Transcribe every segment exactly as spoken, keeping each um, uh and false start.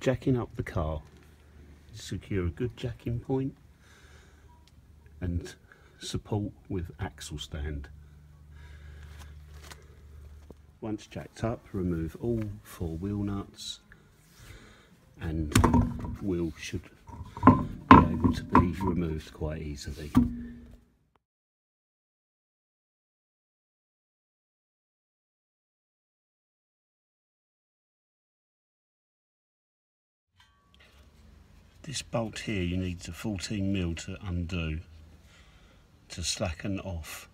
jacking up the car, secure a good jacking point and support with axle stand. Once jacked up, remove all four wheel nuts and wheel should be able to be removed quite easily. This bolt here you need a fourteen mil to undo to slacken off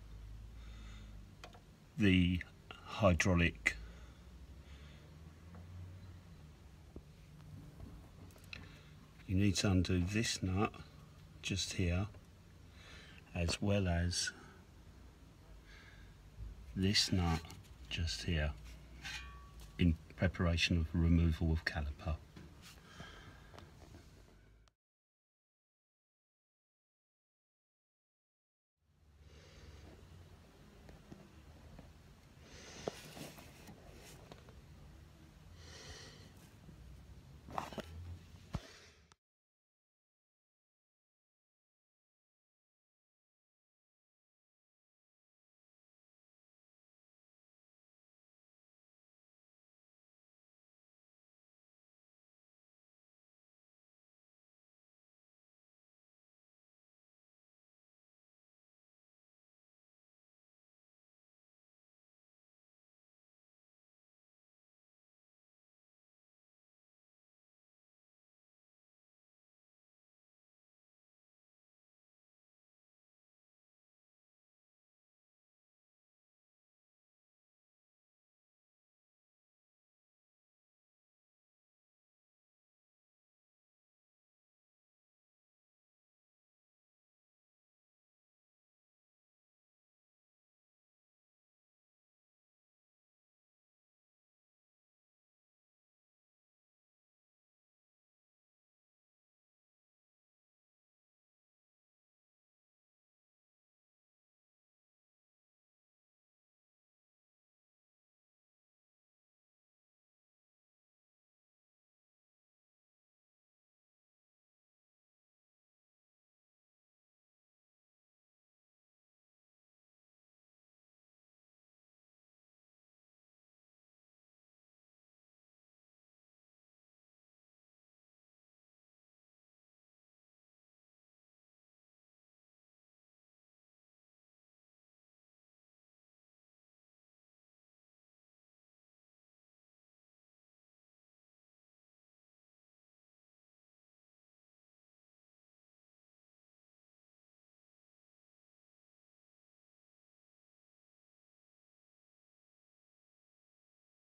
the hydraulic. You need to undo this nut just here, as well as this nut just here, in preparation of removal of caliper.